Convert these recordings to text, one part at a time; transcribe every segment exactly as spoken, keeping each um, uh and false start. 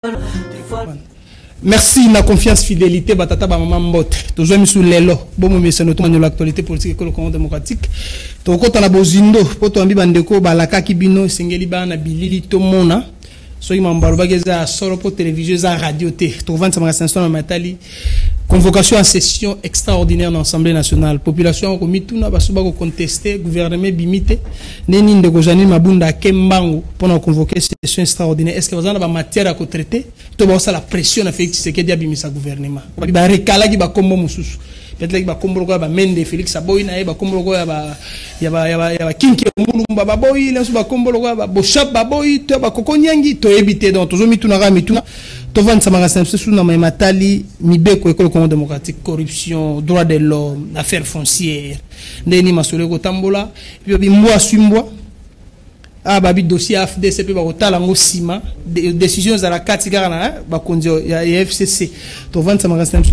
Merci na confiance fidélité batata ba maman mbote toujours mis sous lelo bon mo mese no to l'actualité politique et le Congo démocratique to ko tana bozindo po to ambi bandeko balaka kibino singeli bana bilili to mona so imambaro bageza solo po télévision za radio te to vendre sama sanson matali convocation en session extraordinaire dans l'Assemblée nationale. Population ko mituna basuba ko contester gouvernement bimité neni ndeko Janine Mabunda Kembangu pour convoquer session extraordinaire. Est-ce que vous avez ba matière à traiter to ba la pression na Félix Tshisekedi abimisa gouvernement. Ba rekala ki ba kombo mususu. Peut-être que ba kombo ko ba mende Félix Aboyi na ba kombo ko ya ba ya ba ya ba ya ba kinki mulumba ba boyi lenso ba kombo ko ba boshap ba boyi to ba kokonyangi to éviter donc toujours mituna ga mituna Tovan Samarasen, c'est sous nom Matali, Mibeko, École Congo démocratique, corruption, droit de l'homme, affaires foncières, Neni Masolego Tambola, puis moi Sumbois, ah babi dossier A F D C P Barotalango Sima, décisions à la Katigara, Bakondio, il y a F C C. Tovan Samarasen,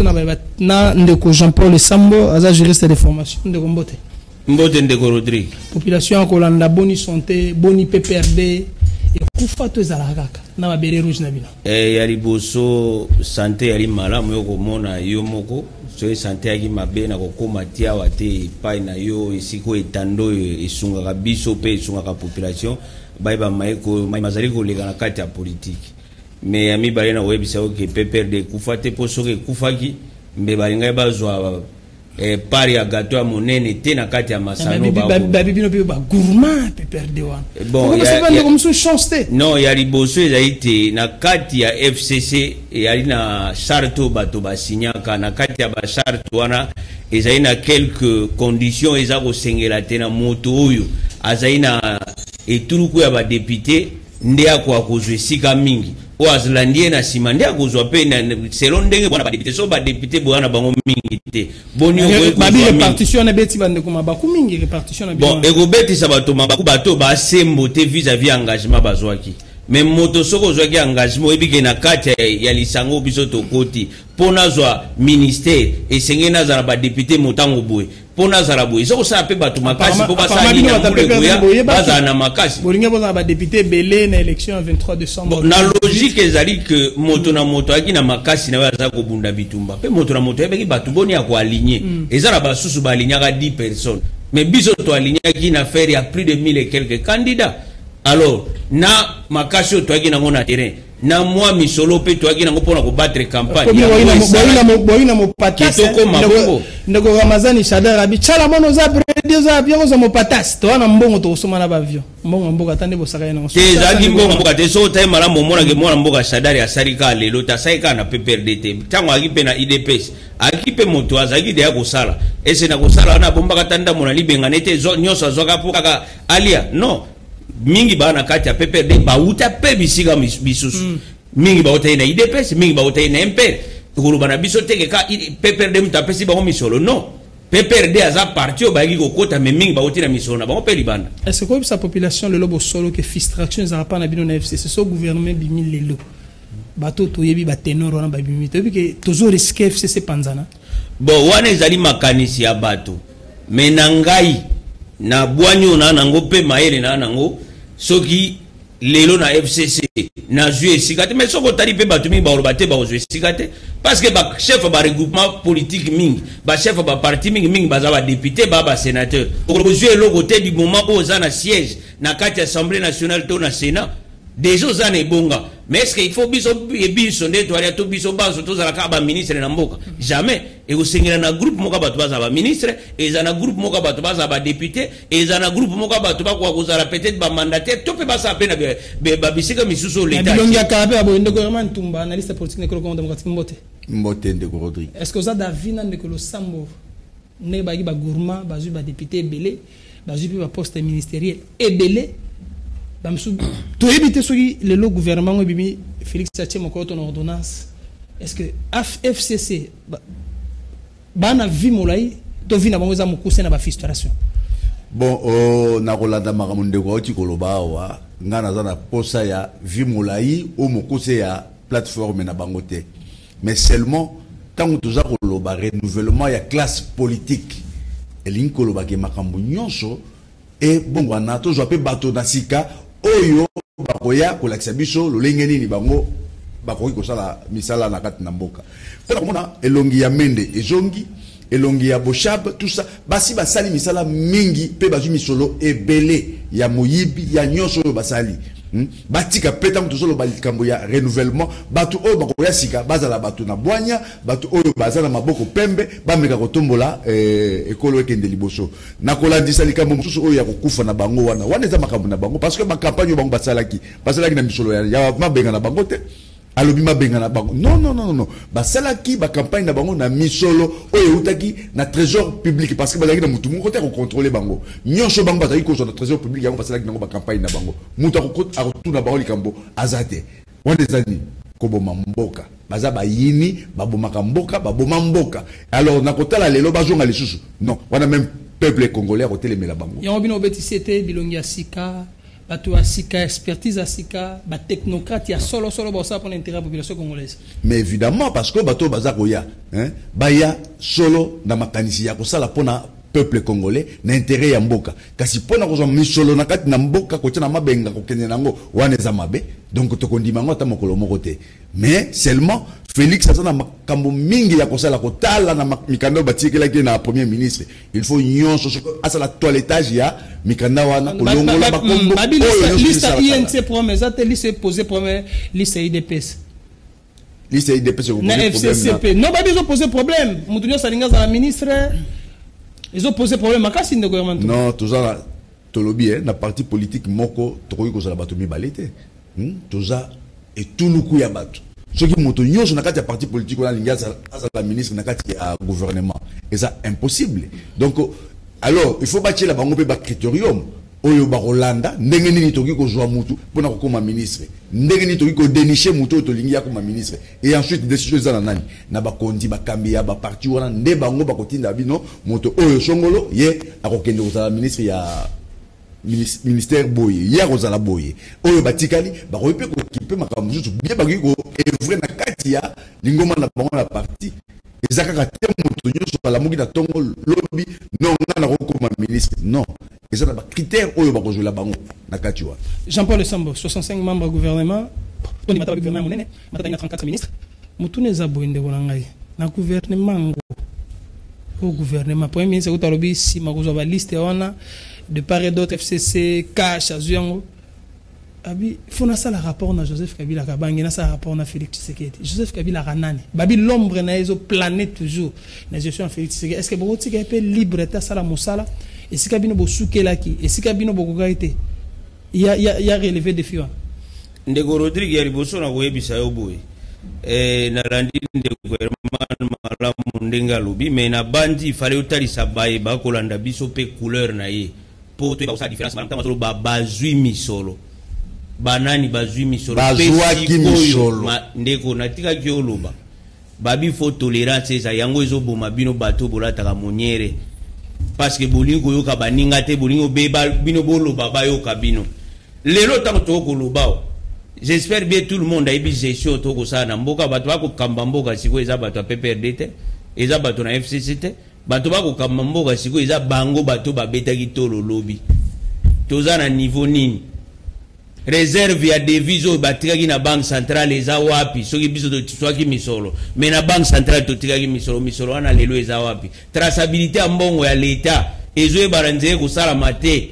na ndeko Jean-Paul Sambo, Aza juriste de formation de Gombote. Mbote ndeko Rodrigue. Population Kolanda, boni santé, boni P P R D. Et kufa to ezalaka na mabere rouge na bino eh yali boso santé yali malamu yo komona yo moko so santé yaki mabe na kokoma tia wate pai na yo esiko etando esunga ka biso pe esunga ka population baiba maiko mazali ko lega na kati ya politique mais ami bale na webisa o ke P P R D kufa te poso ke kufaki mbe balinga bazwa eh pari ya gato ya monene te na kati ya masano ba babi bino pe ba gourmand P P R D wana bon ya ya comme son chance te non ya liboso ezali na kati ya F C C yali na charte bato ba signaka na kati ya ba charte wana ezali na quelques conditions eza ko sengela te na moto oyo azali na eturuku ya ba député nde akwa kozwe sika mingi o azlandie na sima nde akozwa pe na selon ndenge bwana ba député so ba député bwana bango mingi te boni o ba bi répartition na beti bande ko mabaku mingi répartition na bon ego beti sabato mabaku bato ba sembo te vis-à-vis engagement bazwaki mais moto soko zwaki engagement ebike na kati ya lisango biso to koti pona zwa ministère esenge na za ba député motango boye pona za boye soko sa pe bato makasi po basali na boye baza na makasi bolinga boza ba député belé na élection vingt-trois décembre na logique ezali que moto na moto aki na makasi na baza ko bunda bitumba pe moto na moto ebeki bato boni ya ko aligner ezala ba susu ba alignaka dix personnes mais biso to alignaki na faire ya plus de mille et quelques candidats. Alors, na makasho toaki na ngona terrain. Na moi misolo pe toaki na ngopona ko battre campagne. Boina mo boina mo patas. Kitoko makongo. Ndeko Ramazani Shadar Rabi chala mono za bredio za avion za mo patas. To na mbongo to soma na ba avion. Mbongo mboka tande bo saka na. Te zaki mbongo mboka te so time mala mo mona ke mona mboka Shadar ya sarika lelo ta saika na P P R D T. Tango aki pe na I D P S. Aki pe moto azaki de ya ko sala. Ese na ko sala na bomba katanda mona libenga nete zo nyoso zoka po kaka alia. Non. Mingi ba na kati ya P P R D ba uta pe bisiga bisusu mm. Mingi ba uta ina I D P S mingi ba uta ina M P R ko ba na biso teke ka P P R D muta pesi ba ko misolo non P P R D aza parti o ba gi ko kota mais mingi ba uta na misolo na ba ko pe libanda. Est-ce que sa population le lobo solo que frustration za pa na bino na F C C so gouvernement bimi lelo bato to yebi ba tenor na ba bimi to bi ke toujours risque F C C panzana bon wana ezali makanisi ya bato mais na ngai na bwanyo na nango pe maele na nango soki lelo na F C C na jouer sikate mais soko tali pe batu mingi ba orobate ba jouer sikate parce que ba chef ba regroupement politique mingi ba chef ba parti mingi mingi ba za ba député ba ba sénateur pour jouer le côté du moment où za na siège na kati assemblée nationale to na sénat déjà za ne bonga mais est-ce qu'il faut biso biso nde to ali to biso bazo to za ka ba ministre na mboka jamais et au sengela na groupe moka bato baza ba ministre et za na groupe moka bato baza ba député et za na groupe moka bato ba kwa kozala peut-être ba mandataire to pe ba sa pena be ba bisika misusu l'état bilonga ka pe abo ndeko vraiment tumba analyste politique nekolo Congo démocratique mbote mbote ndeko Rodrigue est-ce que ça davina ndeko Sambo ne ba gi ba gourmand ba ju ba député belé ba ju ba poste ministériel et belé bamsu to éviter soki le lo gouvernement bimi Félix Tshisekedi moko to ordonnance est-ce que F C C bana vi molai to vi na bango za mukuse na ba frustration bon o na kolanda makamunde ko oti koloba wa ngana za na posa ya vi molai o mukuse ya plateforme na bango te mais seulement tant que za koloba renouvellement ya classe politique elingi koloba ke makambu nyonso et bon wana to zo pe bato na sika oyo bakoya kolakisa biso lolenge nini bango bakoki kosala misala na kati na mboka pona komona elongi ya mende ezongi elongi ya boshab tout ça basi basali misala mingi pe bazwi misolo ebele ya moyibi ya nyonso oyo basali hmm? batika peta mutu solo balikambo ya renouvellement batu oyo bakoya sika bazala batu na bwanya batu oyo bazala maboko pembe bameka kotombola eh, ekolo ekende liboso na kolandisa likambo mosusu oyo ya kokufa na bango wana wana eza makambo na bango parce que ma campagne bango basalaki basalaki na misolo ya, ya mabenga na bango te alobi mabenga na bango non non non non basalaki ba campagne na bango na misolo oyo utaki na trésor public parce que bazaki na mutu moko te ko contrôler bango nyonso bango bazaki ko na trésor public yango basalaki nango ba campagne na bango mutu akokota akotuna bango likambo azate wana ezani koboma mboka baza bayini babomaka mboka baboma mboka alors na kotala lelo bazonga lisusu non wana même peuple congolais akotelemela bango yango bino obetisi ete bilongi ya sika bato ya sika expertise ya sika ba technocrate ya solo solo bosa pour l'intérêt de la population congolaise. Mais évidemment parce que bato baza koya hein baya solo na makanisi ya kosala pona peuple congolais na intérêt ya mboka kasi pona ko mi solo na kati na mboka ko tina mabenga ko kende nango wana za mabe donc to kondima ngo ta mokolo moko te mais seulement Félix azana makambo mingi ya kosala kotala na mikanda batikela ki na premier ministre il faut nyonso asala toilettage ya mikanda wana kolongola bakombo oyo liste I N C promesse ate liste poser problème liste I D P S liste I D P S ko poser problème non ba biso poser problème mutunyo salinga za ministre ils ont posé problème à Kassi de gouvernement. Non, tout ça, tolobi, na parti politique moko, tokoyi ko zala bato mi balete. Tout ça et tout le coup ya bato. Ce qui monto nyonso na kati ya parti politique na linga za la ministre na kati ya gouvernement. Et ça impossible. Donc alors, il faut bâtir la bango pe ba critérium. Oyo ba Rolanda, ndenge nini toki ko zwa mutu pona ko koma ministre. Ndenge nini toki ko dénicher mutu to lingi ya koma ministre. Et ensuite décision za na nani na ba kondi ba kambi ya ba parti wana nde bango ba kotinda bino mutu oyo songolo ye akokende ko za ministre ya ministère boye ya ko za la boye. Oyo batikali ba ko pe ko kipe makambo zuzu bien ba ko evre na kati ya lingoma na bango la parti. Ezaka ka te mutu nyoso la mugi na tongo lobby non na ko koma ministre. Non. Et ça, c'est un critère où il va jouer la banque. Jean-Paul Sambo, soixante-cinq membres du gouvernement. On dit que le gouvernement est trente-quatre ministres. Moutou n'est pas bon de Golangaï. Le gouvernement, le gouvernement, le premier ministre, il si ma la liste de part et d'autre, F C C, Cash, Azuyango. Il faut que ça le rapport à Joseph Kabila Kabangi, ça rapport à Félix Tshisekedi. Joseph Kabila Ranani. Babi l'ombre na ezo planète toujours. Na gestion Félix Tshisekedi. Est-ce que vous avez été libre de ça la moussala? Et si Kabino bo soukelaki, et si Kabino bo gogaité, il y a il y a il y a relevé des filles. Ndego Rodrigue ya liboso na koyebisa yo boye. Eh na randi ndego gouvernement mala mundenga lobi mais na bandi fallait utalisa baye ba kolanda biso pe couleur na ye. Pour te ba sa différence malama tama solo ba bazui misolo. Banani bazui misolo. Bazui misolo. Ndeko natika kioloba. Babi faut tolérance ça yango ezoboma bino bato bolata ka moniere. Parce que bolingo yoka baninga te bolingo beba bino bolo baba yoka bino lelo tango to ko lobao j'espère bien tout le monde a ibi gestion to ko sana mboka bato bako kamba mboka siko eza bato P P R D te eza bato na F C C te bato bako kamba mboka siko eza bango bato babeta ki tolo lobi toza na niveau nini réserve ya devise batikaki na banque centrale eza wapi soki biso to tswaki misolo mais na banque centrale to tikaki misolo misolo wana lelo eza wapi traçabilité mbongo ya l'état ezo ebaranze ko sala mate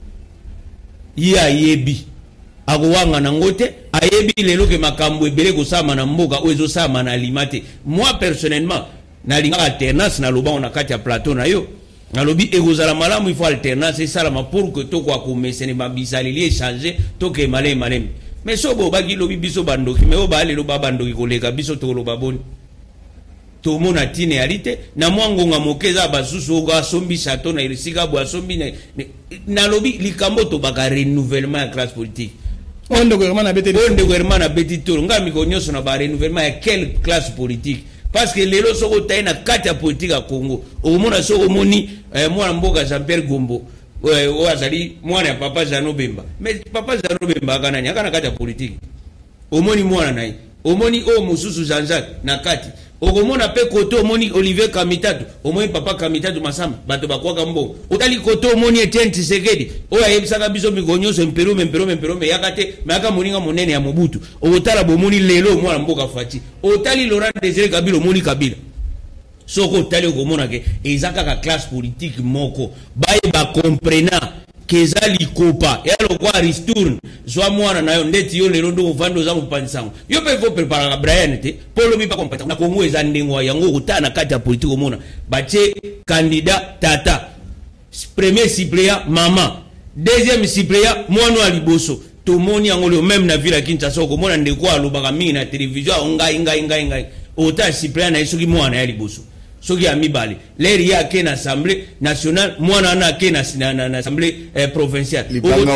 ya yebi akowanga na ngote ayebi lelo ke makambo ebele ko sama na mboka ozo sama na limate moi personnellement na linga alternance na loba on a kati ya plateau na yo nalobi ekozala malamu il faut alternance et ça pour que to kwa komesene babisalili échanger to ke malé malem mais so bo baki lobi biso bandoki mais o ba lelo ba bandoki koleka biso to loba boni to mona tine alite na mwangonga mokeza basusu ga sombi chateau na irisika bo sombi na nalobi likambo to baka renouvellement ya classe politique on de gouvernement na beti on de gouvernement na beti to ngami ko nyoso na ba renouvellement ya quelle classe politique. Parce que les lois sont taillées dans quatre politiques à Congo. Au moment où on moni, moi mboka Jean-Pierre Gombo, ou azali moi na papa Jano Bemba. Mais papa Jano Bemba kana nyaka na quatre politique. Au moni moi na nai. omoni o mususu Jean-Jacques nakati okomona pe koto omoni Olivier Kamitatu omoni papa Kamitatu Masamba bato bakwaka mbo otali koto omoni Etienne Tshisekedi oyo ayebisaka biso migonyo so mpero mpero mpero me yakate mayaka moninga monene ya Mobutu otala bomoni lelo mwana mboka Fati otali Laurent Désiré Kabila omoni Kabila soko otali okomona ke ezaka ka classe politique moko baye ba comprena keza likopa yalo kwa ristourne zwa mwana nayo ndeti yo lelo ndo vando za mpandisango yo pe faut préparer ka Brian te polo mi pa kompeta na Kongo eza ndengwa yango kutana kati ya politique omona bache candidat tata premier suppléant mama deuxième suppléant mwana wa liboso to moni yango le même na ville Kinshasa okomona ndeko alobaka mingi na télévision ngai ngai ngai ngai ota suppléant na isoki mwana ya liboso soki ami bali leri ya ke na assemblée nationale mwana na ke na na assemblée eh, provinciale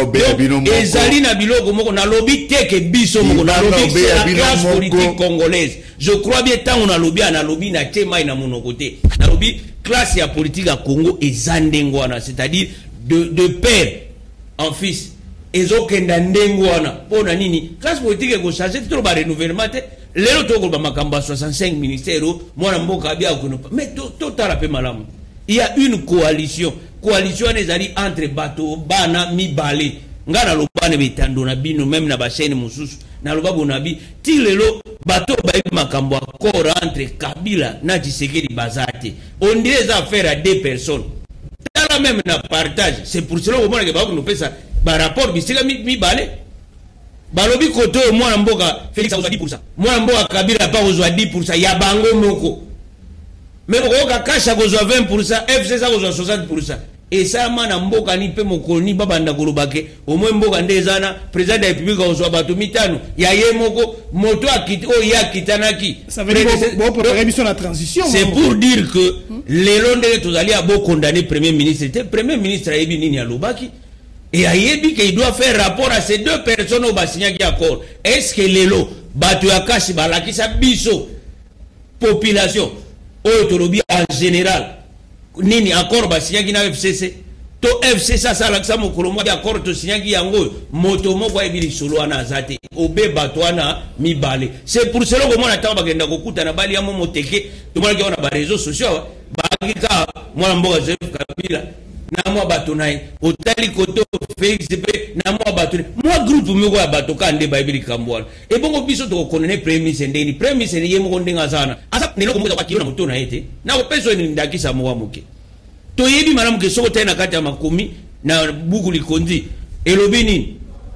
ezali na biloko moko na lobby teke biso moko na lobby la classe politique congolaise je crois bien tant on a lobby na lobby na tema ina mono côté na lobby classe ya politique à Congo ezandengwana c'est-à-dire de de père en fils ezokenda ndengwana pona nini classe politique ko changer trop ba renouvellement te lelo to ko ba makamba soixante-cinq ministères mwana mboka bia ko mais to tala pe malamu il y a une coalition coalition ezali entre bato bana mibale ngana lobane bitando na bino même na bashene mususu na lobabo nabi ti lelo bato ba makambo akora entre Kabila na Tshisekedi bazate on dirait ça affaire à deux personnes tala même na partage c'est pour cela que que ba ko nous pesa ba rapport bisika mi balé balobi koto mwana mboka Félix azwa dix pour cent mwana mboka Kabila pa ozwa dix pour cent ya bango moko mais okoka kasha kozwa vingt pour cent F C ça kozwa soixante pour cent et ça mana mboka ni pe mokoni babanda kolobake au moins mboka ndezana président de la République ozwa bato mitano ya ye moko moto akiti o ya kitanaki ça veut dire bon pour révision la transition c'est pour dire que les londres tozali a beau condamner premier ministre le premier ministre ayebi nini ya lobaki et ayebi qu'il doit faire rapport à ces deux personnes au Bassigna qui accord. Est-ce que l'élo, Batu Akashi, Balakisa Biso, population, Otolobi en général, Nini accord Bassigna qui n'a F C C, to F C C, ça, l'Aksa Mokolomo, accord to Signa qui yango, Motomo, Waibili Solo, Anazate, Obe Batuana, Mi Bale. C'est pour cela que moi, attends, Bagenda Gokuta, Nabali, Amo Teke, tout le monde qui a des réseaux sociaux, Bagika, moi, Mboga, Kabila. Na mwa bato nae otali koto Félix pe na mwa bato mwa groupe moko ya bato kande baibili kambwala e bongo biso to konene premier ministre ndeni premier ministre ye moko ndenga sana asa nelo komoza kwa kiona moto na ete na opeso ni ndakisa mwa muke to yebi malamu ke soko tena kati ya makomi na buku likondi elobini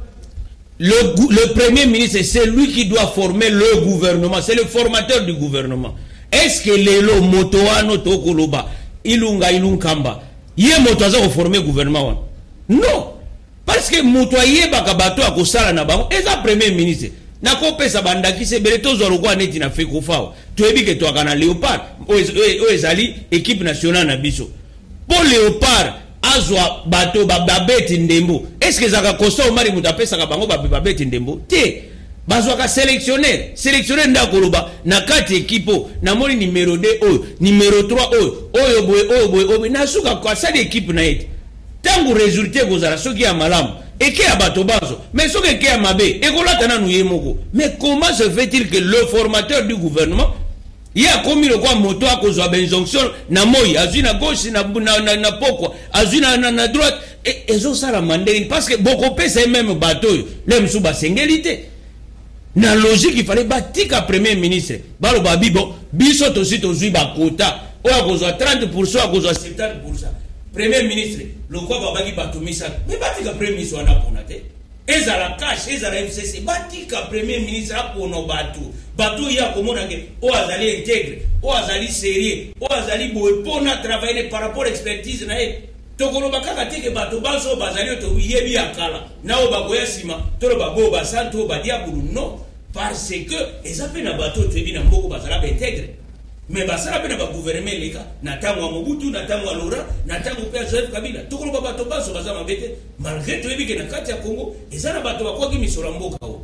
le le premier ministre c'est lui qui doit former le gouvernement c'est le formateur du gouvernement est-ce que lelo moto wano to koloba ilunga ilunkamba yé moto aza ko former gouvernement wana non parce que moto ayeba bato akosala na bango eza premier ministre na ko pesa bandaki se bele to zolo kwa neti na fe ko fawa to ebi ke to akana Léopard o ezali équipe nationale na biso pour Léopard azwa bato babeti ndembo est-ce que zaka kosa omari moto apesa ka bango babeti ndembo te bazwa ka sélectionnaire sélectionnaire ndakoloba na kati ekipo na moni numéro deux oyo numéro trois oyo oyo boy oyo boy oyo na suka kwa sa équipe na ete tangu résultat kozala soki ya malamu eke ya bato bazo mais soki eke ya mabe ekolata nanu ye moko mais comment se fait-il que le formateur du gouvernement il a commis le quoi moto a kozwa benjonction na moi azui na gauche na na na, na pokwa azui na, na na droite et ezo sala mandeli parce que beaucoup pesa même bato le msuba sengelité na logique il fallait batika premier ministre balo babi bon biso to si to zui ba quota o akozwa trente pour cent akozwa soixante pour cent premier ministre le quoi babaki batumisa mais batika premier ministre wana ponate ezala cash ezala F C C batika premier ministre apono batu batu ya komona ke o azali intègre o azali sérieux o azali boy pona travailler par rapport expertise na e tokoloba kaka teke bato baso bazali to yebi akala na o bagoya sima to babo basanto badia bulu non parce que eza pe na bato to ebi na mboko bazala ba intègre mais basala pe na ba gouvernement leka na tango Mobutu na tango Laurent na tango pe Joseph Kabila tokoloba bato baso bazama bete malgré to ebi ke na kati ya Congo eza na bato bakoki misora mboka o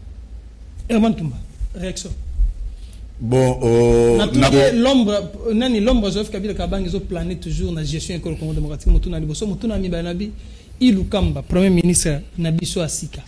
Herman Tumba réaction. Bon, euh, l'ombre, nani l'ombre Joseph Kabila Kabang ils ont plané toujours dans la gestion école démocratique. Motuna Liboso, Motuna Mibanabi, Ilukamba, premier ministre Nabiso Asika.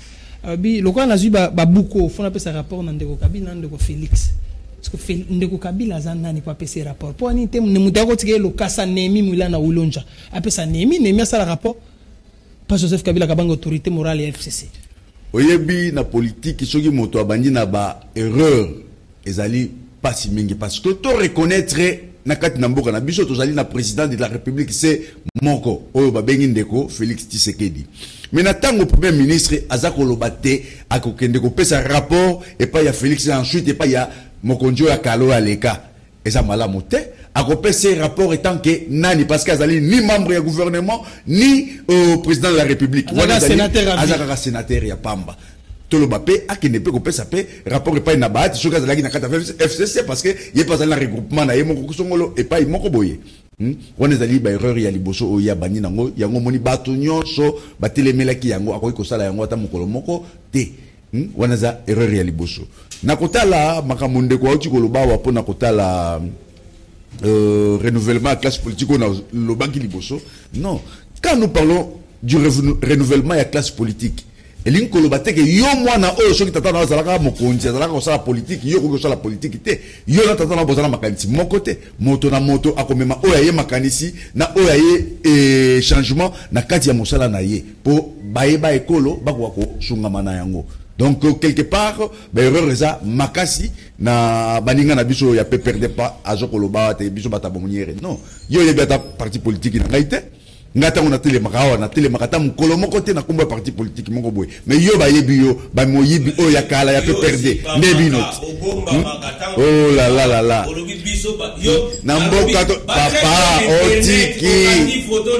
abi lokola nazwi ba babuko fona pesa rapport na ndeko Kabila na ndeko Félix parce que ndeko Kabila za nani kwa pesa rapport po ani te ne mutako tike lokasa nemi mwila na ulonja apesa nemi nemi asala rapport pas Joseph Kabila kabanga autorité morale ya F C C oyebi na politique soki moto abandi na ba erreur ezali pas si mingi parce que to reconnaître na kati na mboka na biso tozali na président de la République c'est moko oyo babengi ndeko Félix Tshisekedi mais na tango premier ministre azako lobate akokende ko pesa rapport et pas ya Félix ensuite et pas ya mokonjo ya Kalo aleka eza malamu te akopesa rapport étant que nani parce que azali ni membre ya gouvernement ni au président de la République azaka sénateur azaka sénateur ya pamba tolo bape akene pe kopesa pe rapport epai na baati soki azalaki na kati ya F C C parce que ye pas na regroupement na ye moko kusongolo epai moko boye wana ezali ba erreur ya liboso oyo ya bani nango yango moni bato nyonso batelemelaki yango akoki kosala yango ata mokolo moko te wana za erreur ya liboso na kotala makambo ndeko auti koloba wa pona kotala euh, renouvellement de la classe politique on a le banque liboso non quand nous parlons du renouvellement de la classe politique elingi koloba te ke yo mwana oyo soki tata na azalaka mokonzi azalaka kosala politique yo koki kosala politique te yo na tata na bozala makanisi moko te moto na moto akomema oyo aye makanisi na oyo aye e, changement na kati ya mosala na ye po bayeba ekolo bakoka kosungama na yango donc quelque part ba erreur eza makasi na baninga na biso ya pe perdre pas azokoloba te biso batabomoniere non yo yebi ata parti politique na ngai te ngata on a télé makawa na télé makata mukolo moko te na kumba parti politique moko boy mais yo ba yebi yo ba moyibi o ya kala ya pe perdre nebi not oh la la la la na mboka to papa otiki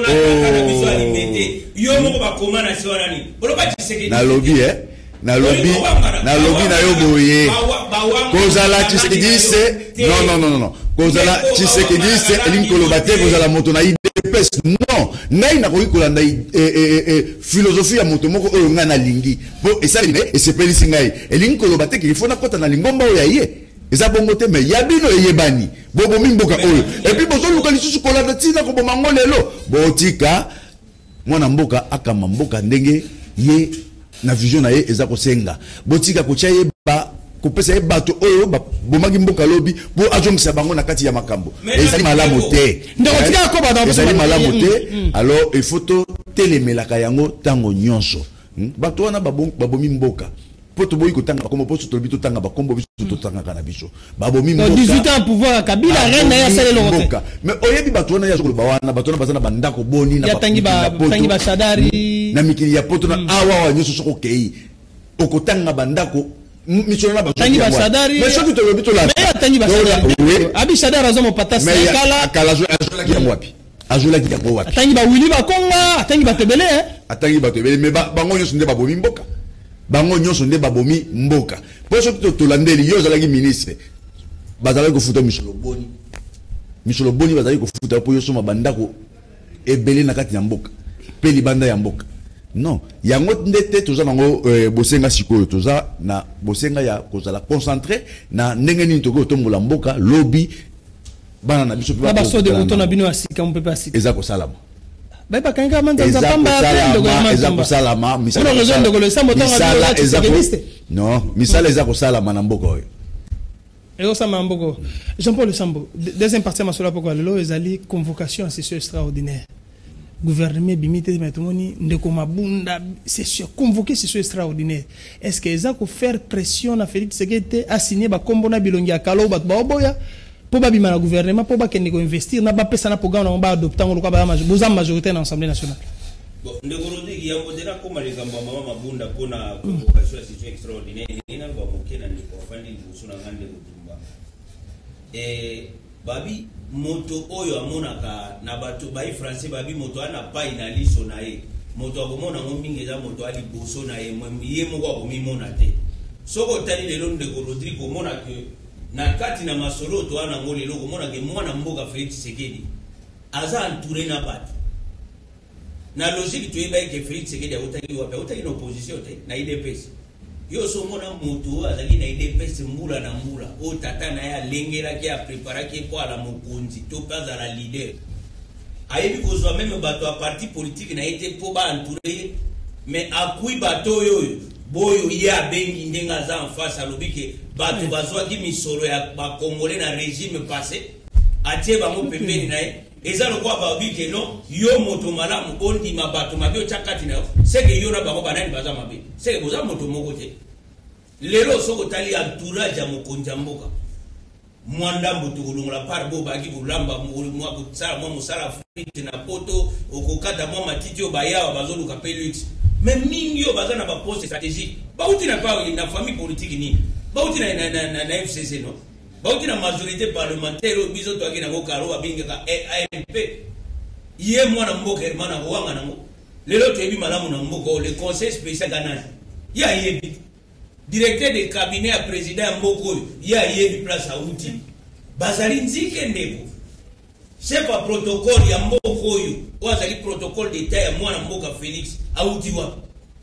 yo moko ba komana si wanani boloba Tshisekedi na lobby eh na lobby na lobby na yo boye kozala Tshisekedi se non non non non kozala Tshisekedi se elinkolo bate kozala moto na non ngai na koki kolanda philosophie ya moto moko oyo ngai na lingi po esali me esepelisi ngai elingi koloba te qu'il faut na kota na lingomba oyo ye eza bongo te me ya bino eyebani bobomi mboka oyo epi bozoluka lisusu kolanda ntina koboma ngo lelo botika mwana mboka akama mboka ndenge ye na vision na ye eza kosenga botika kotia ye ba kopesa ye bato oyo bomaki mboka lobi po ajongisa bango na kati ya makambo ezali malamu te ezali malamu te alors il faut to telemelaka yango tango nyonso bato wana babomi mboka po to boyi kotanga bakombo po to bito tanga bakombo biso to tanga kana biso babomi mboka dix-huit ans pouvoir Kabila reine ya sale longote mais oyebi bato wana ya zokolo bawana bato wana bazana bandako boni na tangi ba tangi ba shadari na mikili ya poto na awa wa nyonso soko kei okotanga bandako misona ba tangi ba shadari mais soki to bito la mais tangi ba shadari abi shadari azomo patasa kala kala azola ki wapi azola ki wapi tangi ba wili ba konga tangi ba tebele eh atangi ba tebele mais bango nyonso nde babomi mboka bango nyonso nde babomi mboka po soki to tolandeli yo zalaki ministre bazalaki kofuta misolo boni misolo boni bazalaki kofuta po yo soma bandako ebele na kati ya mboka pe libanda ya mboka non yango ndete toza nango euh, bosenga sikoyo toza na bosenga ya kozala concentré na ndenge nini toko tombola mboka lobby bana na biso ba baso de koto na bino asika on peut pas asika eza ko salama ba ba kanga manza za pamba ya pendo ko eza ko salama misala raison de le sambo tanga eza ko non misala eza ko salama na mboka oyo et au sama mboko Jean-Paul Sambo deuxième partie masola poko lelo ezali convocation à session extraordinaire gouvernement bimite metomoni ndeko mabunda session convoqué session extraordinaire est-ce que eza ko faire pression na Félix Tshisekedi a signé ba kombo na bilongi ya kalo ba boya po ba bima na gouvernement po ba kende ko investir na ba pesa na programme na ba adopter ngolo kwa ba boza majorité na l'Assemblée nationale bon ndeko rodi ya modera ko maligamba mama mabunda pona convocation session extraordinaire nina ba mokena ndiko fandi busuna ngande kutumba eh babi moto oyo amonaka na bato bai français babi moto ana pai na liso na ye moto akomona ngo mingi za moto ali boso na ye ye moko akomimona te soko tali lelo ndeko Rodrigo mona ke na kati na masolo to ana ngo lelo komona ke mwana mboka Félix Tshisekedi aza entouré na bato na logique to eba ke Félix Tshisekedi otali wapi otali na opposition te na I D P S yo so mona moto azali na I D P S mbula na mbula o tata na ya lengela ki a préparer ki kwa la mokonzi to kaza la leader ayebi kozwa même bato a parti politique na été po ba entourer mais akui bato yo boyo ya bengi ndenga za en face alobi ke bato bazwaki misolo ya bakongole na régime passé atie bango pembeni na ye eza lokwa babi ke non yo moto malamu ondima bato mabe otyakati na yo seke yo na bango banani baza mabe seke boza moto moko te lelo soko tali entourage ya mokonzi ya mboka mwandambo tukulungola par bo baki kulamba mwa kutsala mwa musala frite na poto okokata mwa matiti yo bayawa bazoluka pelux mais mingi yo baza na ba poste stratégique bauti na pa na famille politique ni bauti na na na, na F C C non bauti na majorité parlementaire o biso to akina ko karo abingaka A M P ye mwana mboka hermana wanga nango lelo tebi malamu na mboka le conseil spécial ganani ya yebi directeur de cabinet à président mboko ya yebi place à outil bazali nzike ndeko c'est pas protocole ya mboko yo wazali protocole d'état ya mwana mboka Félix auti wa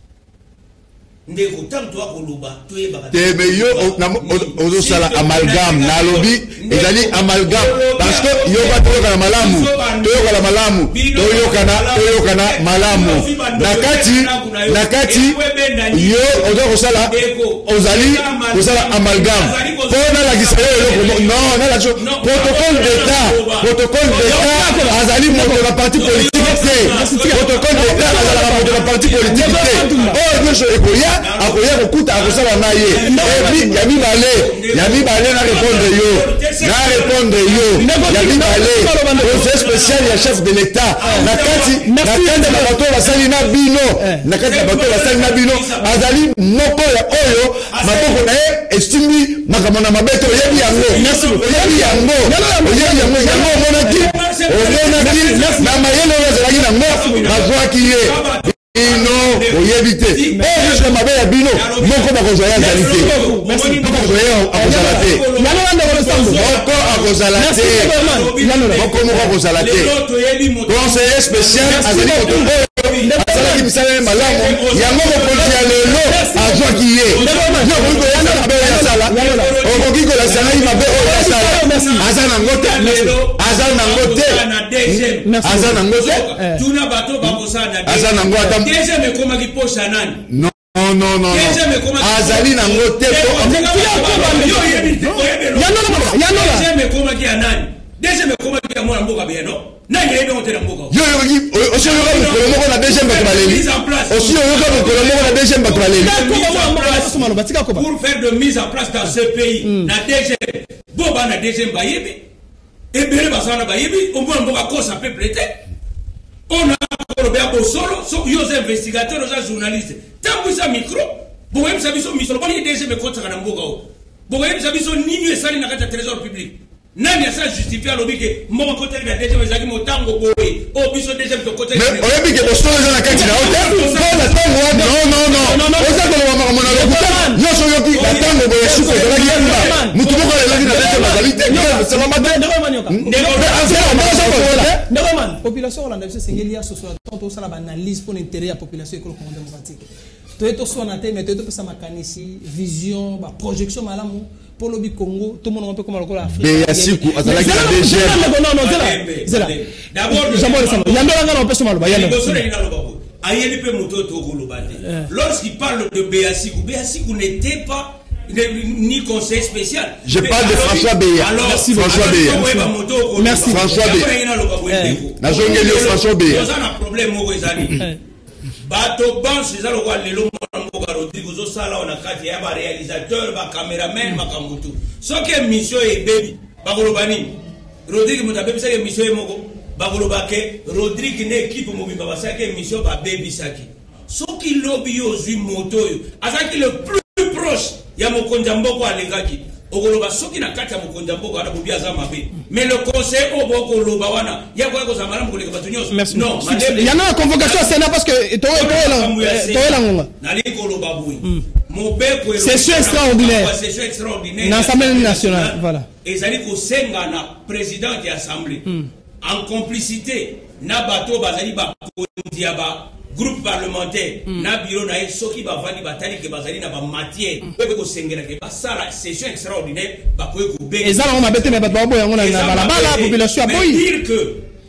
ndeko tanto akoluba toyeba te me yo ozo sala amalgame na lobi ezali amalgame parce que yo ba toyoka na malamu toyoka na malamu toyoka na toyoka na malamu nakati nakati yo ozo kosala ozali kosala amalgame pona la gisayo non na la protocole d'état protocole d'état azali moto na parti politique te protocole d'état azala moto na parti politique te oh yo so ekoya akoya kokuta akosala na ye epi ya mibale ya mibale na répondre yo na répondre yo ya mibale conseil spécial ya chef de l'état na kati na kati na bato basali na bino na kati na bato basali na bino azali moko ya oyo maboko na ye estimbi makambo na mabeto oyebi yango oyebi yango oyebi yango yango omonaki omonaki na mayele oyo azalaki nango bazwaki ye bino oyebite oh je mabe ya bino moko bakozwa ya zali te moko akozala te moko akozala te moko moko akozala te conseiller spécial azali moto oyo azalaki misala malamu yango mokonzi ya lelo azwaki ye okoki koyana mabe oyo asala okoki kolasanga ye mabe oyo asala aza nango te aza nango te aza nango te aza nango ata deuxième ekoma ki posa nani non non non azali nango te deuxième ekoma ki ya nani deuxième ekoma ki ya mwana mboka bien non nani yebi ngote na mboka yo yo osi yo yo mokolo moko na deuxième bato baleli osi yo yo mokolo moko na deuxième bato baleli pour faire de mise en place dans ce pays na deuxième boba na deuxième bayebi ebele basana bayebi ombo mboka kosa peuple te on a Robert Bosolo, so yo investigateur, yo journaliste. Tant que ça micro, bon même ça biso mission, bon il déjà me compte na mboka o. Bon même ça biso nini esali na kata trésor public. Nani asa justifier lobi ke mo côté na déjà me zaki motango boy. O biso déjà me côté. Mais on a dit que Bosolo na kati na hotel. Non non non. O za ko wa mama na lokuta. Yo so yo ki la tango boy suko za ki mba. Mutu boko la ki na déjà mazalite. C'est mama de. Ndeko population hollandaise sengeli ya soso to sala ba analyse pour l'intérêt ya population école Congo démocratique. To eto so na te mais to eto pesa makanisi vision ba projection malamu pour le Congo tout le monde peut comme le Afrique. Mais yasiku azalaki na D G. Non non zela. Zela. D'abord j'aimerais ça. Yando nga na pesa maloba yando. Ayeli pe moto to ko lobate. Lorsqu'il parle de Béasikou, Béasikou n'était pas ni conseil spécial. Je parle de François Beya. Merci François Beya. Merci François Beya. Na zongeli François Beya. Nous avons un problème au Ezali. Bato banche za lo lelo mwana mboka Rodrigo zo sala on a kati ya ba réalisateur ba cameraman ba kambutu. So que mission e baby ba kolobani. Rodrigo mutabebi sa que mission e moko ba kolobake Rodrigo ne équipe mo bimba ba sa que mission ba baby saki. So ki lobby yo zui moto yo. Azaki le plus proche ya mokonja mboko alengaki okoloba soki na kati ya mokonja mboko ana bobia za mabe mais le conseil au boko loba wana ya kwa ko zamala mkoleka batu nyos non il y en a une convocation au Sénat parce que to to la ngonga nali ko loba bui mobeko session extraordinaire session extraordinaire l'Assemblée nationale voilà et ça dit ko senga na président de l'Assemblée en complicité na bato bazali ba kondia ba groupe parlementaire na bureau na soki ba vandi batali ke bazali na ba matière bebe ko sengela ke basala session extraordinaire ba ko ko be ezala on mabete me bato boya ngona na bala bala population boy dire que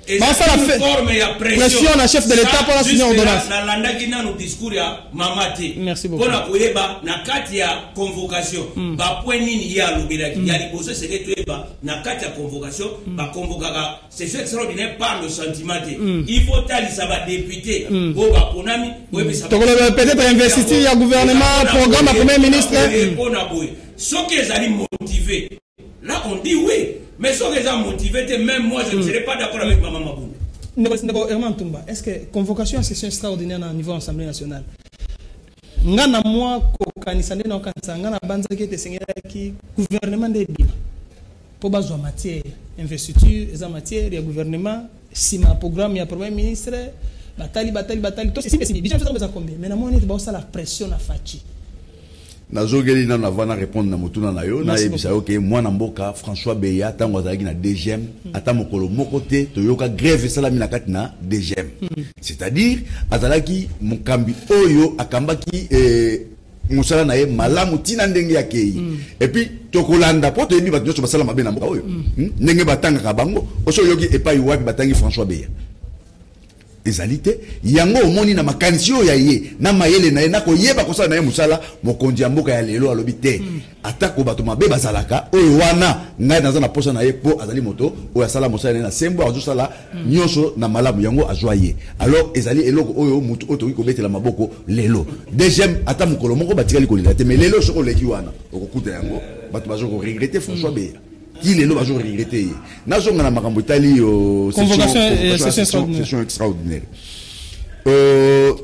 Et ça ça la fait forme et pression. Pression à chef de l'État pour la signer ordonnance. Na landa qui na nous discours ya mamati. Merci beaucoup. Pour la koyeba na kati ya convocation. Ba point nini ya lubila ki ya liboso c'est que tu ba na kati ya convocation ba convoquera c'est extraordinaire par le sentiment. Il faut tali ça va député. Bo ba ponami peut-être investir il y a gouvernement programme à premier ministre. Ceux qui sont motivés. Là on dit oui. Mais ceux qui sont motivés, même moi, je ne serais pas d'accord avec Maman Maboun. Herman Tumba, est-ce que convocation à session extraordinaire au niveau de l'Assemblée nationale? Ngana moi, Kokanisande na Okansa, ngana banza qui était qui gouvernement de Bima. Pour baser matière, investiture, esa matière, il y a gouvernement, si ma programme, il y a premier ministre, bataille, bataille, bataille, tout c'est c'est bien, je sais pas combien. Mais na moi, on est dans la pression à Fachi. Nazogeli na navana répondre na mutuna na yo na yebisa yo ke mwana mboka François Beya tango azalaki na D G M ata mokolo moko te toyoka grève salami na kati na D G M c'est-à-dire azalaki mokambi oyo akambaki eh musala na ye malamu tina ndenge ya kei et puis tokolanda po to yebi bato nyonso basala mabe na mboka oyo ndenge batangaka bango oso yoki epai wapi batangi François Beya ezalité yango omoni na makanisi oyo ya ye na mayele na ye na koyeba kosala na ye musala mokonzi ya mboka ya lelo alobi te atako bato mabe bazalaka oyo wana ngai naza na posa na ye po azali moto oyo asala mosala na sembo azosala nyonso na malamu yango azwa ye alors ezali eloko oyo mutu oyo toki kobetela maboko lelo deuxième ata mokolo moko batikali kolela te mais lelo soko leki wana okokuta yango bato bazo ko regretter François Beya qui les lois regretté. N'a pas na makambo itali session extraordinaire. Euh,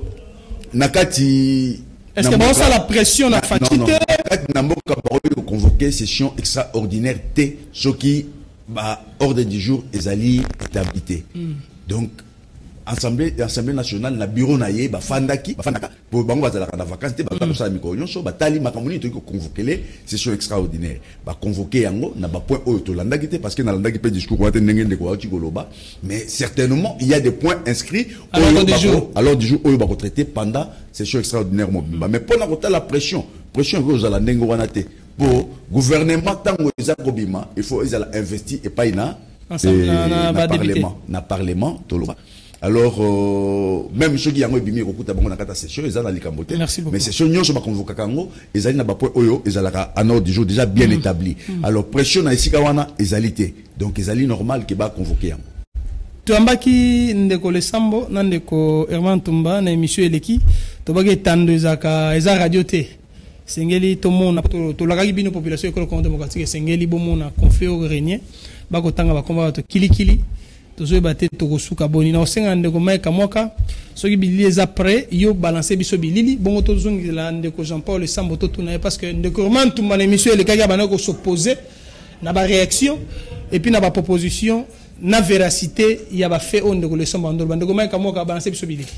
nakati. Est-ce que bon ça la pression na fatigue? Nakati na mboka parole convoquer session extraordinaire T ce qui ba ordre du jour ezali établi. Donc Assemblée, Assemblée nationale na bureau na ye ba fandaki ba fandaka pour bango bazala na vacances te ba ça miko nyonso ba tali makamoni to ko convoquer les session extraordinaire ba convoquer yango na ba point oyo to landaki te parce que na landaki pe discours wa te ndenge ndeko wa chikoloba mais certainement il y a des points inscrits alors du jour alors du jour oyo ba traiter pendant session extraordinaire mobimba mais pour na kota la pression pression que za la ndenge wana te pour gouvernement tango eza kobima il faut ils investir et pas ina na parlement na parlement toloba. Alors, euh, même ceux qui ont été en train de session, ils ont dans les cambotés. Mais session, nous sommes convoqués à Kango, ils ont un oyo, ils ont un ordre du jour déjà bien établi. Alors, pression na ici kawana, ils ont été. Donc, ils ont normal qu'ils soient convoqués. Tu as dit que le Sambo, Nandeko Herman Tumba, na émission Eleki, tu as dit que tu as radio T. Sengeli, tout le monde, tu as dit que la population école démocratique, Sengeli, bon monde a confié au régnier, Bako Tanga va combattre Kili Kili. Tozo bate tokosuka boni na osenga ndeko maika moka soki bilili eza prêt yo balancer biso bilili bongo tozongi la ndeko Jean-Paul Sambo to tuna parce que ndeko Roman Tumba na émission le kaka bana ko s'opposer na ba réaction et puis na ba proposition na véracité ya ba fait on ndeko le Sambo ndolo ndeko maika moka balancer biso bilili.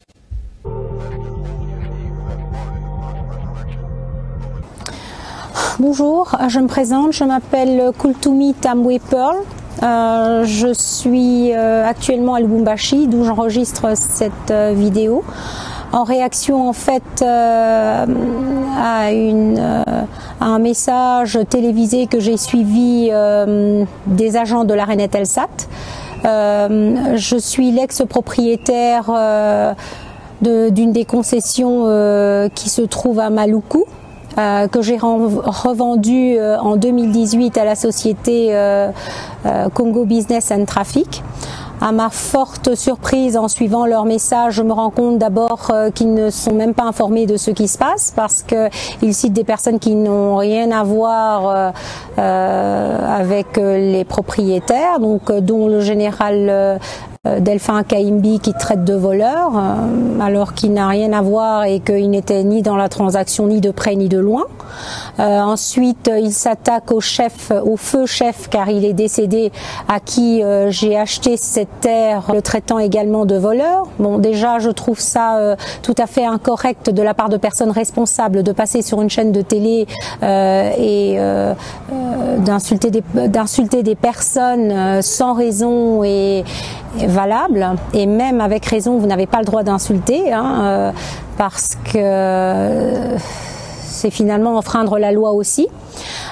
Bonjour, je me présente, je m'appelle Kultumi Tambwe Pearl. Euh, je suis euh, actuellement à Lubumbashi, d'où j'enregistre cette euh, vidéo, en réaction en fait euh, à, une, euh, à un message télévisé que j'ai suivi euh, des agents de l'Arena Telsat. Euh, je suis l'ex-propriétaire euh, d'une des concessions euh, qui se trouve à Maluku. Euh, que j'ai revendu euh, en deux mille dix-huit à la société euh, euh, Congo Business and Traffic. À ma forte surprise, en suivant leur message, je me rends compte d'abord euh, qu'ils ne sont même pas informés de ce qui se passe parce qu'ils citent des personnes qui n'ont rien à voir euh, euh, avec les propriétaires, donc euh, dont le général euh, Delphin Kaimbi qui traite de voleur, euh, alors qu'il n'a rien à voir et qu'il n'était ni dans la transaction ni de près ni de loin. Euh, ensuite, il s'attaque au chef, au feu chef, car il est décédé, à qui euh, j'ai acheté cette terre, le traitant également de voleur. Bon, déjà, je trouve ça euh, tout à fait incorrect de la part de personnes responsables de passer sur une chaîne de télé euh, et euh, euh, d'insulter des, d'insulter des personnes euh, sans raison et valable, et même avec raison, vous n'avez pas le droit d'insulter, hein, euh, parce que c'est finalement enfreindre la loi aussi.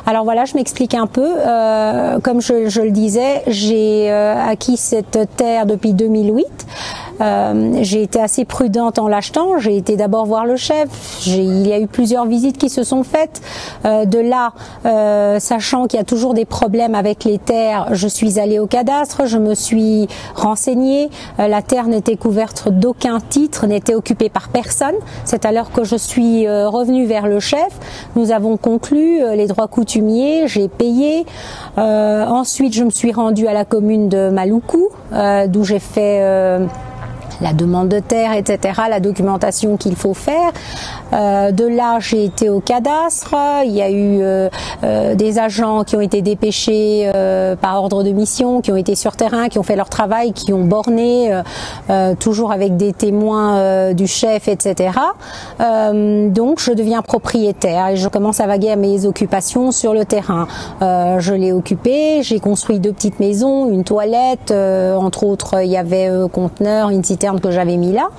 Alors voilà, je m'explique un peu. Euh, comme je, je le disais, j'ai euh, acquis cette terre depuis deux mille huit. Euh, j'ai été assez prudente en l'achetant. J'ai été d'abord voir le chef. Il y a eu plusieurs visites qui se sont faites. Euh, de là, euh, sachant qu'il y a toujours des problèmes avec les terres, je suis allée au cadastre. Je me suis renseignée. Euh, la terre n'était couverte d'aucun titre, n'était occupée par personne. C'est alors que je suis euh, revenue vers le chef. Nous avons conclu euh, les droits coutumiers. J'ai payé. Euh, ensuite, je me suis rendue à la commune de Maluku, euh, d'où j'ai fait euh, la demande de terre, et cetera, la documentation qu'il faut faire. Euh, de là, j'ai été au cadastre. Il y a eu euh, euh, des agents qui ont été dépêchés euh, par ordre de mission, qui ont été sur terrain, qui ont fait leur travail, qui ont borné, euh, euh, toujours avec des témoins euh, du chef, et cetera. Euh, donc, je deviens propriétaire et je commence à vaguer à mes occupations sur le terrain. Euh, je l'ai occupé, j'ai construit deux petites maisons, une toilette, euh, entre autres, il y avait euh, conteneur, une citerne que j'avais mis là.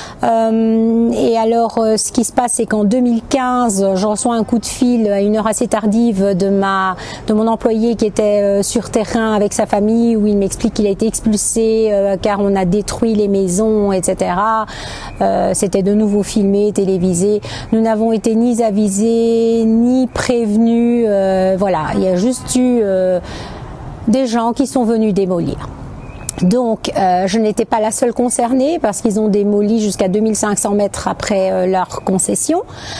Euh, et alors, euh, ce qui se passe, c'est qu'en deux mille quinze, je reçois un coup de fil à une heure assez tardive de ma, de mon employé qui était euh, sur terrain avec sa famille, où il m'explique qu'il a été expulsé euh, car on a détruit les maisons, et cetera. Euh, c'était de nouveau filmé, télévisé. Nous n'avons été ni avisés, ni prévenus. Euh, voilà, il y a juste eu euh, des gens qui sont venus démolir. Donc, euh, je n'étais pas la seule concernée parce qu'ils ont démoli jusqu'à deux mille cinq cents mètres après euh, leur concession.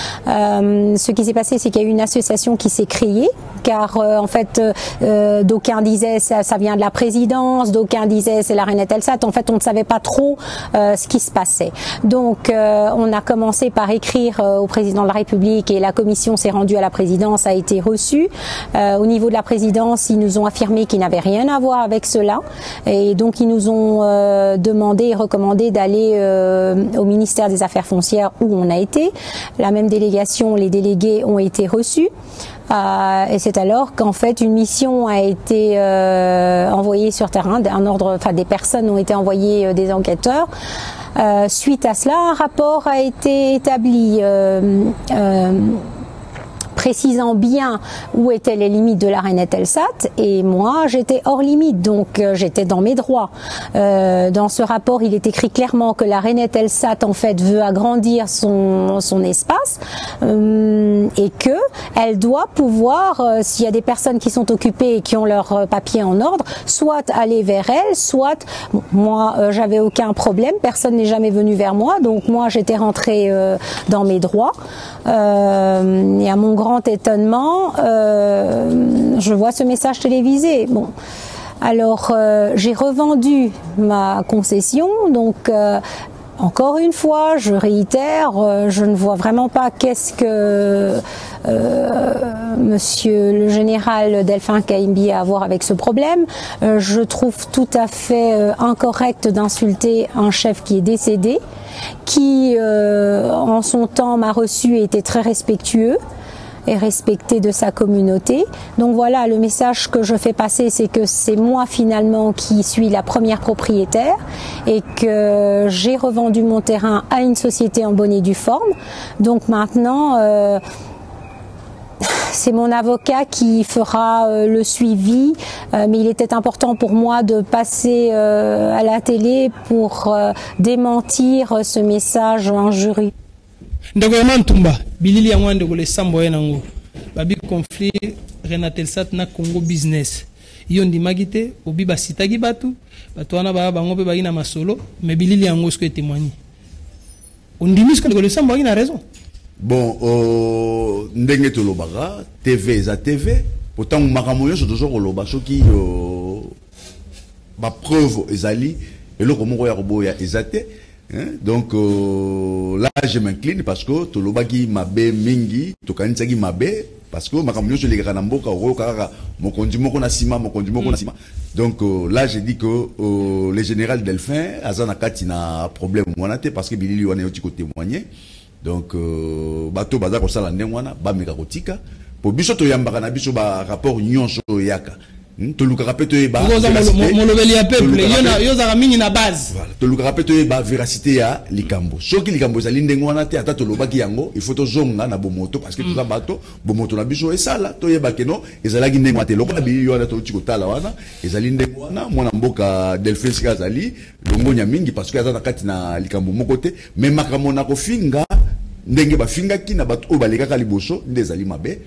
Euh, ce qui s'est passé, c'est qu'il y a eu une association qui s'est créée, car euh, en fait, euh, d'aucuns disaient ça, ça vient de la présidence, d'aucuns disaient c'est la reine Eutelsat. En fait, on ne savait pas trop euh, ce qui se passait. Donc, euh, on a commencé par écrire euh, au président de la République et la commission s'est rendue à la présidence, a été reçue. Euh, au niveau de la présidence, ils nous ont affirmé qu'ils n'avaient rien à voir avec cela. Et donc, Donc ils nous ont euh, demandé et recommandé d'aller euh, au ministère des Affaires foncières où on a été. La même délégation, les délégués ont été reçus. Euh, et c'est alors qu'en fait une mission a été euh, envoyée sur terrain, un ordre, enfin des personnes ont été envoyées, euh, des enquêteurs. Euh, suite à cela, un rapport a été établi. Euh, euh, précisant bien où étaient les limites de la reine Eutelsat, et moi j'étais hors limite, donc euh, j'étais dans mes droits. Euh, dans ce rapport, il est écrit clairement que la reine Eutelsat en fait veut agrandir son, son espace euh, et que elle doit pouvoir, euh, s'il y a des personnes qui sont occupées et qui ont leurs euh, papiers en ordre, soit aller vers elle, soit bon, moi euh, j'avais aucun problème, personne n'est jamais venu vers moi, donc moi j'étais rentrée euh, dans mes droits. Euh, et à mon grand étonnement, euh, je vois ce message télévisé. Bon, alors euh, j'ai revendu ma concession, donc euh, encore une fois, je réitère, euh, je ne vois vraiment pas qu'est-ce que euh, Monsieur le général Delphin Kayimbi a à voir avec ce problème. Euh, je trouve tout à fait euh, incorrect d'insulter un chef qui est décédé, qui euh, en son temps m'a reçu et était très respectueux et respecté de sa communauté. Donc voilà, le message que je fais passer, c'est que c'est moi finalement qui suis la première propriétaire et que j'ai revendu mon terrain à une société en bonne et due forme. Donc maintenant, euh, c'est mon avocat qui fera euh, le suivi, euh, mais il était important pour moi de passer euh, à la télé pour euh, démentir ce message injurieux. Ndeko ya Mantumba, bilili ya mwande kule sambo ya nango. Babi conflit Renatelsat na Congo business. Iyo ndimaki te, obi basitaki batu, batu wana ba bango pe baki na masolo, mais bilili yango ce que témoigne. Ondimi ce que le sambo a raison. Bon, euh, ndenge tolobaka, T V eza T V, pourtant makambo yo toujours koloba soki euh, ba preuve ezali eloko moko ya koboya ezate. Hein? Donc euh, là je m'incline parce que tolobaki mabe mingi tokanisaki mabe parce que makambo yo les mboka oro kaka mokonzi moko na sima mokonzi moko na sima. Donc euh, là j'ai dit que euh, le général Delphin azana kati na problème wana te parce que bilili wana yoti ko témoigner. Donc euh, bato baza ko sala ndengwana ba meka kotika po biso to yambaka na biso ba rapport nyonso yaka to luka pe to eba mon lobeli ya peuple yo na yo za mingi na base voilà to luka pe to eba véracité ya likambo soki likambo za linde ngwana te ata to lobaki yango il faut to zonga na bomoto parce que tout ça bato bomoto na biso esala to yeba ke no ezalaki ndenge mate lokola bi yo na to tiko tala wana ezali ndenge wana mwana mboka Delphin Sikazali longonya mingi parce que azana kati na likambo moko te mais makambo na kofinga ndenge bafingaki na bato o balekaka liboso ndezali mabe.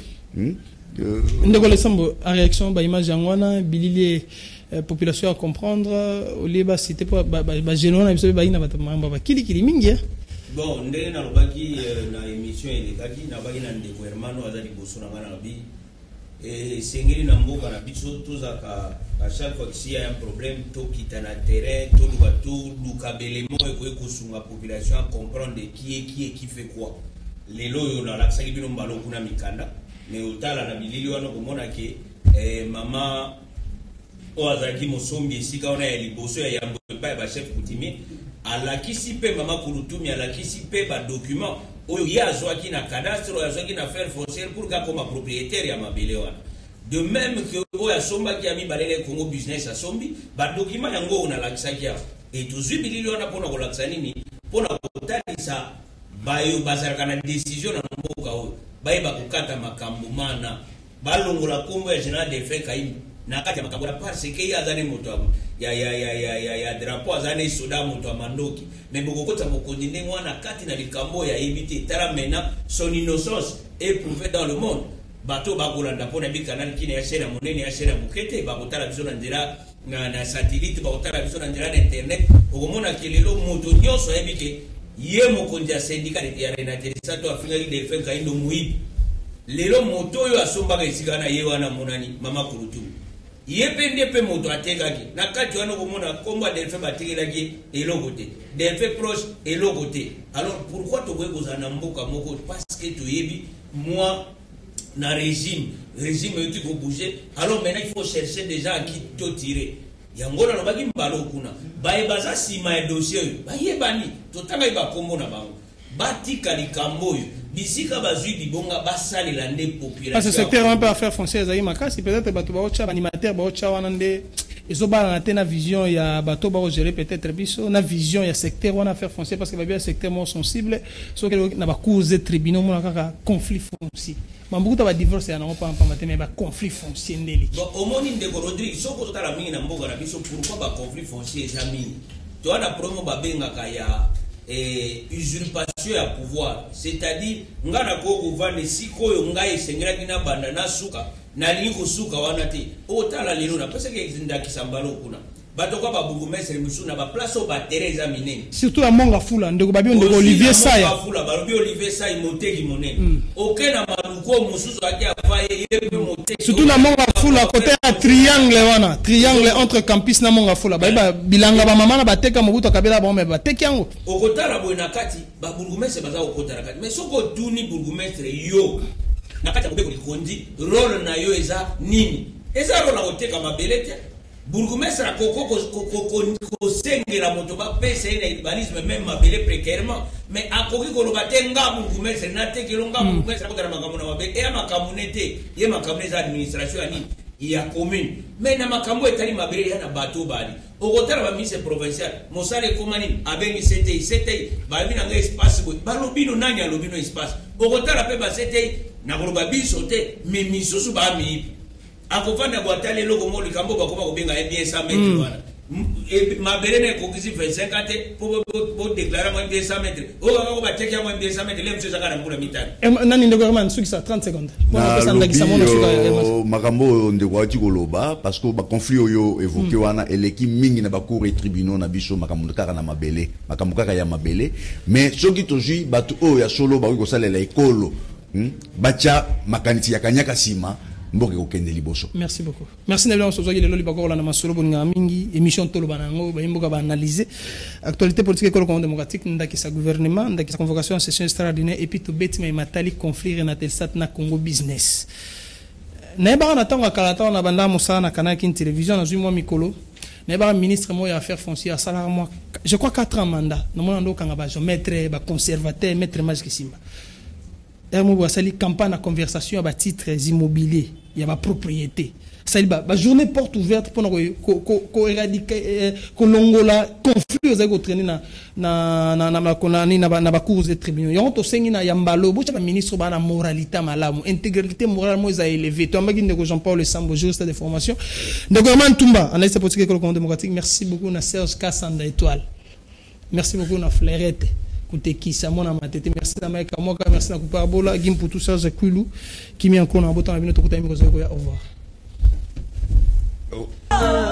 Ndeko lesambo a réaction ba image yangwana bilili population à comprendre au lieu ba cité pas ba ba génon na biso ba ina ba mamba ba kili kili mingi. Bon ndenge na lobaki na émission elekaki na baki na ndeko hermano azali boso na ngana bi et sengeli na mboka na biso tozaka à chaque fois qu'il y a un problème to kitana terrain to luka to luka belemo e ko sunga population à comprendre qui est qui est qui fait quoi lelo yo na la saki bino mbalo kuna mikanda mais otala na bilili wana komona ke eh, mama o azaki mosombi esika wana ya liboso ya yambo pa ba chef coutumier alakisi pe mama kulutumi alakisi pe ba document oyo ya azwaki na cadastre oyo azwaki na faire foncière pour ka comme propriétaire ya mabele wana de même que oyo asomba ki ami balele Congo business asombi ba document yango on alakisaki ya et tozwi bilili wana pona kolakisa nini pona kotalisa bayo bazalaka na décision na mboka oyo bayeba kokata makambo mana balongola kombo ya général Delphin Kaimbi na kati ya makambo parce que ya zane moto ya ya ya ya ya ya drapeau azane soda moto mandoki mais bokokota mokondi ndenge wana kati na likambo ya éviter tala maintenant son innocence est prouvée dans le monde bato bakolanda pona bi canal kine ya chaîne monene ya chaîne mukete bakotala biso na ndira na na satellite bakotala biso na ndira na internet okomona kelelo moto nyonso yebike ye mokonzi ya syndicat ya Renatel Sato afingaki Delphin Kaimbi muibi lelo moto oyo asombaka esika na ye wana monani mama Kulutu ye pende pe moto atekaki na kati wana komona kombo Delphin batekelaki eloko te Delphin proche eloko te alors pourquoi tokoki kozala na mboka moko parce que toyebi moi na régime régime euti kobouger alors maintenant il faut chercher des gens à qui to tirer yangola no baki mbalo kuna baye baza sima ya dossier bayebani totanga iba kombo na bango batika likambo yo bisika bazui libonga basali la nde population parce que secteur un peu affaire foncière zayi makasi peut-être bato ba ocha animateur ba ocha wana nde ezobala na te na vision ya bato ba gérer peut-être biso na vision ya secteur wana affaire foncière parce que ba bien secteur mo sensible so que na ba cause tribunaux mo na kaka conflit foncier mambukuta ba divorce ya na pa pa mateme ba conflit foncier ndeli bon omoni ndeko Rodrigue soko totala mingi na mboka na biso pourquoi ba conflit foncier ezamini to ana promo ba benga kaya et usurpation ya pouvoir c'est-à-dire ngana ko kovande sikoyo ngai sengela kina banda na suka na liko suka wana te otala lelo na pesa ke ndakisa mbalo kuna batoka ba burgomestre musuna ba place au ba Teresa minene surtout à Monga Fula ndeko babio ndeko Olivier Saya Monga Fula ba Olivier Saya moteki monene okena maluko mususu akia faye yebe moteki surtout na Monga Fula côté à triangle wana triangle entre campus na Monga Fula ba bilanga ba mama na bateka mobuto kabela ba ba teki yango okotala boina kati ba burgomestre baza okotala kati mais soko tuni burgomestre yo na kati ya kondi role na yo eza nini eza role na koteka mabelete burgomestre koko ko sengela moto ba pesa ina urbanisme même mabele précairement mais akoki ko lobatenga burgomestre na te kelonga burgomestre ko tara makamuna mabe e makamunete ye makamune administration ani ya commune mais na makambo etali mabele ya na bato bali okotala ba ministre provincial mosale komani abengi sete sete ba bina nga espace bo balobino nani alobino espace okotala pe ba sete na koloba biso te mais misusu ba mi akofanda bwatale loko mo likambo bakoma kobenga bien cent mètres wana mabele ne kokisi vingt-cinq ate po po déclarer mo bien cent mètres o ka ko bateki mo bien cent mètres lem sesa kana mbula mitani nani ndeko kama suki sa trente secondes na lobi makambo ndeko ati koloba parce que ba conflit oyo évoqué wana eleki mingi na ba cour et tribunaux na biso makambo kaka na mabele makambo kaka ya mabele mais soki tozui bato oyo ya solo ba ko salela ekolo bacha makanisi ya kanyaka sima. Merci beaucoup. Merci Nabila Sozogi Lelo Libakoro na masolo boninga mingi émission tolo banango ba imboka ba analyser actualité politique et économique démocratique ndaki sa gouvernement ndaki sa convocation en session extraordinaire et puis to beti ma matali conflit Renatel Sat na Congo business. Na ba na tonga kala tonga na banda musala na canal kin télévision na zuma mikolo. Na ba ministre mo ya affaires foncières salaire moi je crois quatre ans mandat. Na mona ndo kanga ba maître ba conservateur maître Magic Simba. Ermo Boissali campagne à conversation à titres immobiliers. il y a ma propriété. Ça bah, bah, journée porte ouverte pour qu'on éradiquer, qu'on longola conflit aux égaux traîner na na na na na na na na cours de tribunaux. Y a on sengi na yambalo, bo chama ministre ba na moralité malamu, intégrité morale mo za élevé. Toi mbagi ndeko Jean-Paul Sambo, juriste de formation. Ndeko Man Tumba, analyste politique école démocratique. Merci beaucoup na Serge Kassanda Étoile. Merci beaucoup na Flairette. Écoutez qui ça mon amatete. Merci na Maïka Moka, merci na Kuparabola, Gim pour tout ça Zakulu qui met encore en botant la binette au côté de au revoir. Oh.